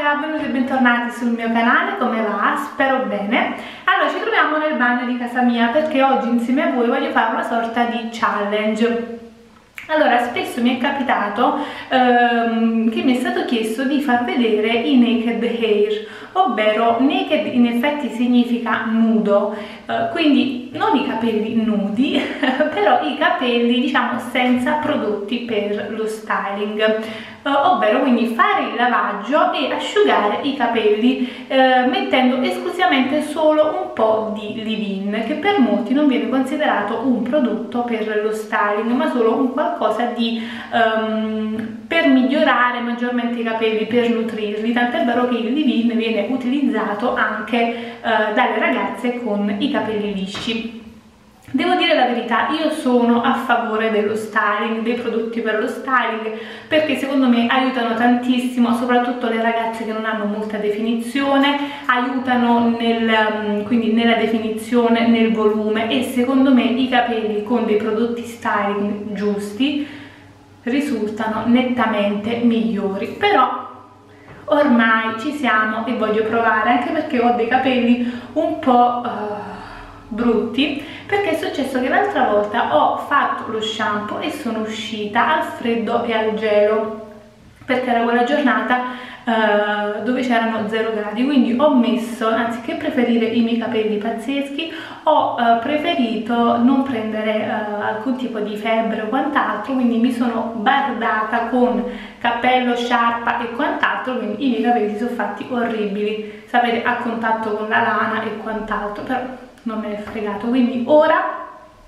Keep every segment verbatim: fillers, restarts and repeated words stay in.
raga, benvenuti e bentornati sul mio canale, come va? Spero bene. Allora, ci troviamo nel bagno di casa mia perché oggi insieme a voi voglio fare una sorta di challenge. Allora, spesso mi è capitato ehm, che mi è stato chiesto di far vedere i naked hair, ovvero naked in effetti significa nudo, eh, quindi non i capelli nudi, però i capelli diciamo senza prodotti per lo styling, eh, ovvero quindi fare il lavaggio e asciugare i capelli eh, mettendo esclusivamente solo un po' di leave-in, che per molti non viene considerato un prodotto per lo styling, ma solo un qualcosa di um, per migliorare maggiormente i capelli, per nutrirli, tant'è vero che il leave-in viene utilizzato anche uh, dalle ragazze con i capelli lisci. Devo dire la verità, io sono a favore dello styling, dei prodotti per lo styling, perché secondo me aiutano tantissimo, soprattutto le ragazze che non hanno molta definizione, aiutano nel, quindi nella definizione, nel volume, e secondo me i capelli con dei prodotti styling giusti risultano nettamente migliori. Però ormai ci siamo e voglio provare, anche perché ho dei capelli un po' uh, brutti, perché è successo che l'altra volta ho fatto lo shampoo e sono uscita al freddo e al gelo, perché era quella giornata uh, dove c'erano zero gradi, quindi ho messo, anziché preferire i miei capelli pazzeschi, ho uh, preferito non prendere uh, alcun tipo di febbre o quant'altro, quindi mi sono bardata con cappello, sciarpa e quant'altro, quindi i miei capelli sono fatti orribili, sapete, a contatto con la lana e quant'altro, però non me ne è fregato. Quindi ora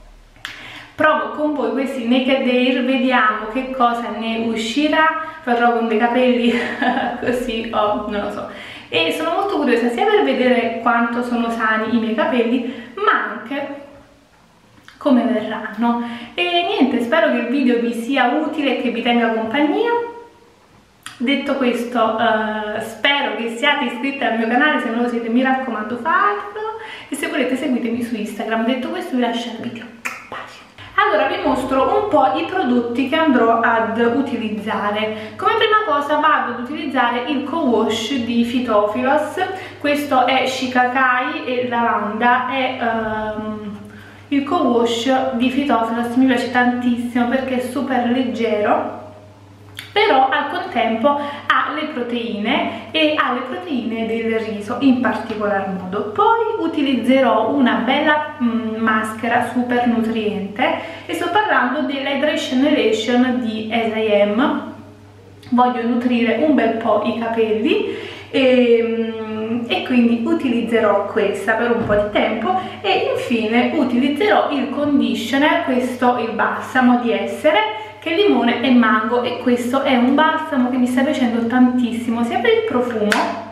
provo con voi questi naked hair, vediamo che cosa ne uscirà. Farò con dei capelli così, oh, non lo so, e sono molto curiosa sia per vedere quanto sono sani i miei capelli, ma anche come verranno. E niente, spero che il video vi sia utile e che vi tenga compagnia. Detto questo, uh, spero che siate iscritti al mio canale, se non lo siete mi raccomando fatelo, e se volete seguitemi su Instagram. Detto questo vi lascio il video. Baci. Allora vi mostro un po' i prodotti che andrò ad utilizzare. Come prima cosa vado ad utilizzare il co-wash di Phytophilos, questo è Shikakai e lavanda, è um, il co-wash di Phytophilos, mi piace tantissimo perché è super leggero, però al contempo ha le proteine e ha le proteine del riso in particolar modo. Poi utilizzerò una bella mm, maschera super nutriente e sto parlando della Hydration Elation di As I Am. Voglio nutrire un bel po' i capelli e, e quindi utilizzerò questa per un po' di tempo, e infine utilizzerò il conditioner, questo il balsamo di Essere, che è limone e mango, e questo è un balsamo che mi sta piacendo tantissimo sia per il profumo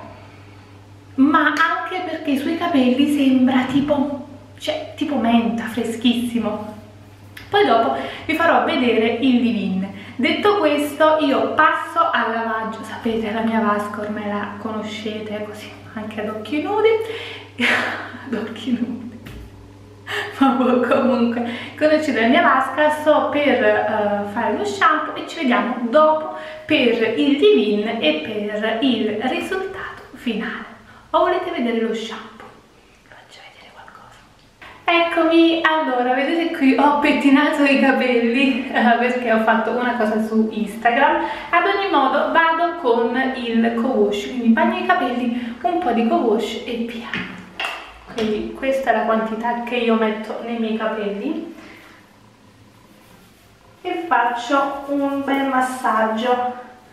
ma anche perché sui capelli sembra tipo, cioè, tipo menta, freschissimo. Poi dopo vi farò vedere il leave-in. Detto questo, io passo al lavaggio. Sapete, la mia vasca ormai la conoscete, così anche ad occhi nudi ad occhi nudi ma comunque conoscete la mia vasca. Sto per uh, fare lo shampoo e ci vediamo dopo per il leave-in e per il risultato finale. O volete vedere lo shampoo? Vi faccio vedere qualcosa. Eccomi, allora vedete qui ho pettinato i capelli uh, perché ho fatto una cosa su Instagram. Ad ogni modo vado con il co-wash, quindi bagno i capelli, un po' di co-wash e via. Quindi questa è la quantità che io metto nei miei capelli e faccio un bel massaggio.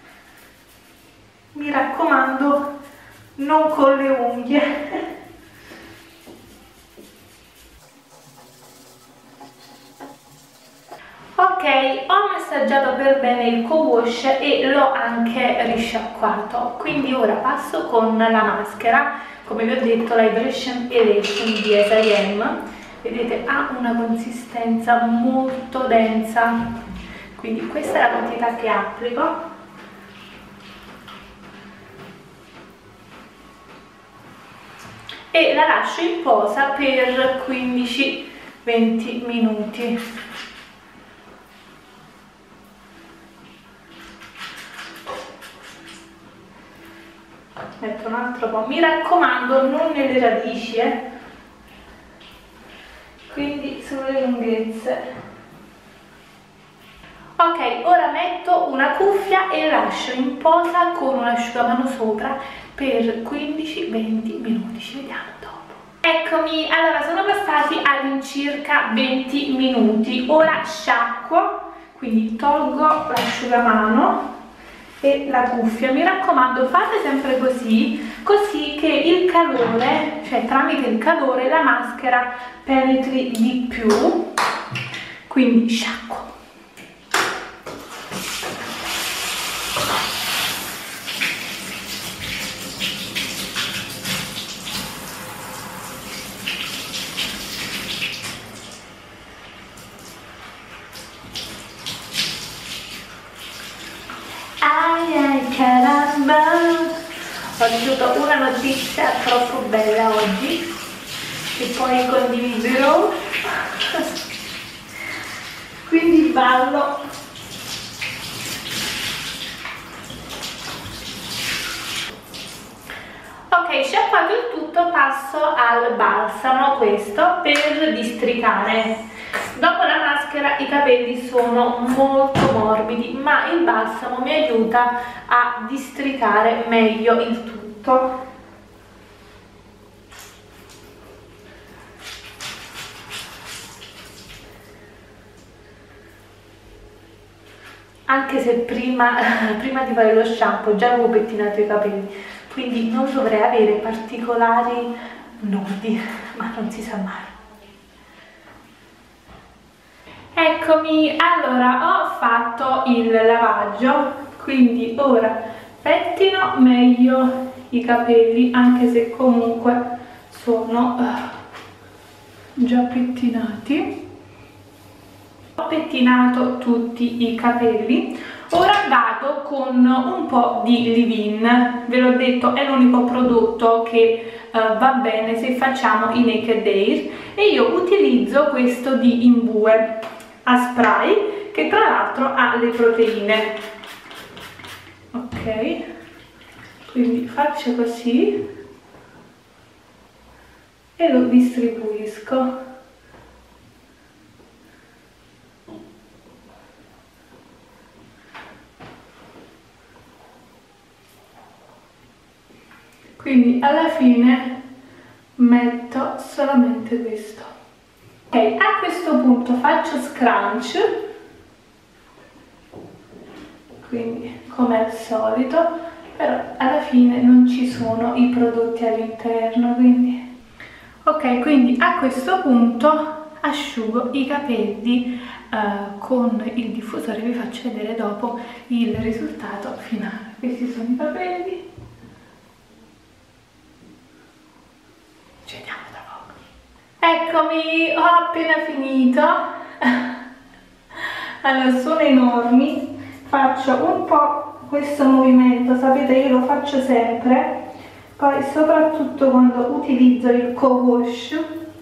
Mi raccomando, non con le unghie. Ok, ho massaggiato per bene il co-wash e l'ho anche risciacquato, quindi ora passo con la maschera. Come vi ho detto, la Hydration Elation di As I Am, vedete, ha una consistenza molto densa, quindi questa è la quantità che applico. E la lascio in posa per quindici venti minuti. metto un altro po', mi raccomando non nelle radici, eh. Quindi sulle lunghezze. Ok, ora metto una cuffia e lascio in posa con un asciugamano sopra per quindici venti minuti, ci vediamo dopo. Eccomi, allora sono passati all'incirca venti minuti, ora sciacquo, quindi tolgo l'asciugamano e la cuffia. Mi raccomando, fate sempre così, così che il calore, cioè tramite il calore, la maschera penetri di più. Quindi sciacquo. Ai ai caramba, ho ricevuto una notizia troppo bella oggi che poi condividerò, quindi ballo. Ok, sciacquato il tutto, passo al balsamo, questo per districare. Dopo la maschera i capelli sono molto morbidi, ma il balsamo mi aiuta a districare meglio il tutto. Anche se prima, prima di fare lo shampoo già avevo pettinato i capelli, quindi non dovrei avere particolari nodi, ma non si sa mai. Eccomi, allora ho fatto il lavaggio, quindi ora pettino meglio i capelli, anche se comunque sono uh, già pettinati. Ho pettinato tutti i capelli, ora vado con un po' di leave-in. Ve l'ho detto, è l'unico prodotto che uh, va bene se facciamo i naked hair, e io utilizzo questo di Imbue a spray, che tra l'altro ha le proteine. Ok, quindi faccio così e lo distribuisco. Quindi alla fine metto solamente questo. Ok, a questo punto faccio scrunch, quindi come al solito, però alla fine non ci sono i prodotti all'interno, quindi ok, quindi a questo punto asciugo i capelli uh, con il diffusore. Vi faccio vedere dopo il risultato finale. Questi sono i capelli. Ci vediamo tra poco. Eccomi, ho appena finito. Allora, sono enormi. Faccio un po' questo movimento, sapete, io lo faccio sempre, poi soprattutto quando utilizzo il co-wash.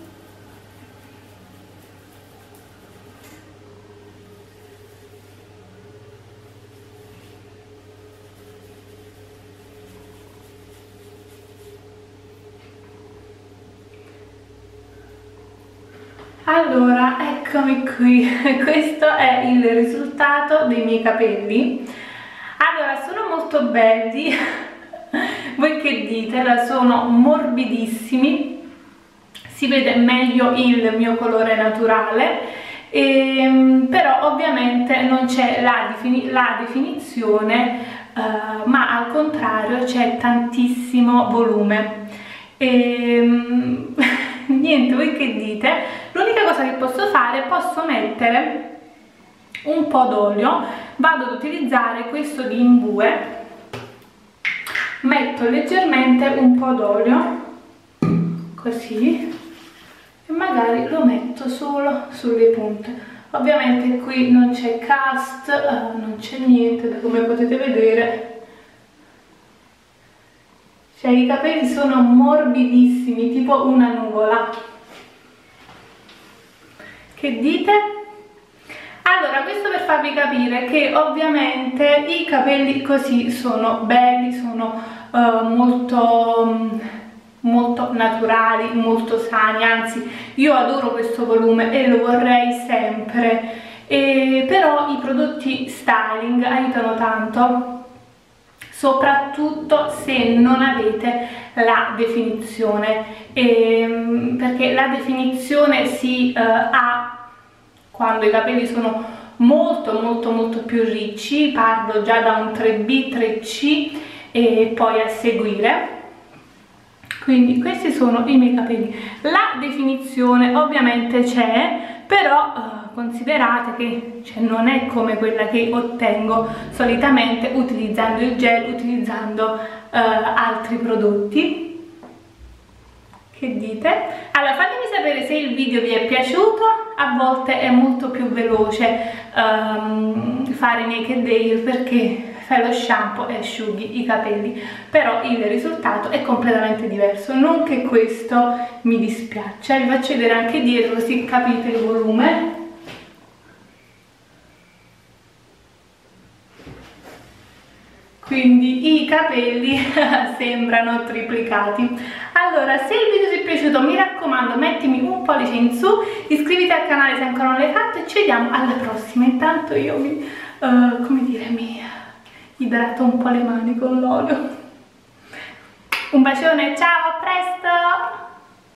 Allora, eccomi qui, questo è il risultato dei miei capelli. Allora, sono molto belli, voi che dite? Allora, sono morbidissimi, si vede meglio il mio colore naturale, e, però ovviamente non c'è la, defini la definizione, uh, ma al contrario c'è tantissimo volume. E, niente, voi che dite? L'unica cosa che posso fare, posso mettere un po' d'olio, vado ad utilizzare questo di Imbue, metto leggermente un po' d'olio, così, e magari lo metto solo sulle punte. Ovviamente qui non c'è cast, uh, non c'è niente, come potete vedere. Cioè i capelli sono morbidissimi, tipo una nuvola. Che dite? Allora, questo per farvi capire che ovviamente i capelli così sono belli, sono uh, molto molto naturali, molto sani, anzi io adoro questo volume e lo vorrei sempre, e però i prodotti styling aiutano tanto, soprattutto se non avete la definizione, e, perché la definizione si uh, ha quando i capelli sono molto molto molto più ricci, parlo già da un tre B, tre C e poi a seguire. Quindi questi sono i miei capelli. La definizione ovviamente c'è, però uh, considerate che cioè, non è come quella che ottengo solitamente utilizzando il gel, utilizzando uh, altri prodotti. Che dite? Allora fatemi sapere se il video vi è piaciuto. A volte è molto più veloce um, fare naked hair perché fai lo shampoo e asciughi i capelli, però il risultato è completamente diverso. Non che questo mi dispiaccia, vi faccio vedere anche dietro così capite il volume. Quindi i capelli sembrano triplicati. Allora, se il video ti è piaciuto, mi raccomando, mettimi un pollice in su, iscriviti al canale se ancora non l'hai fatto e ci vediamo alla prossima. Intanto io mi, uh, come dire, mi idrato un po' le mani con l'olio. Un bacione, ciao, a presto!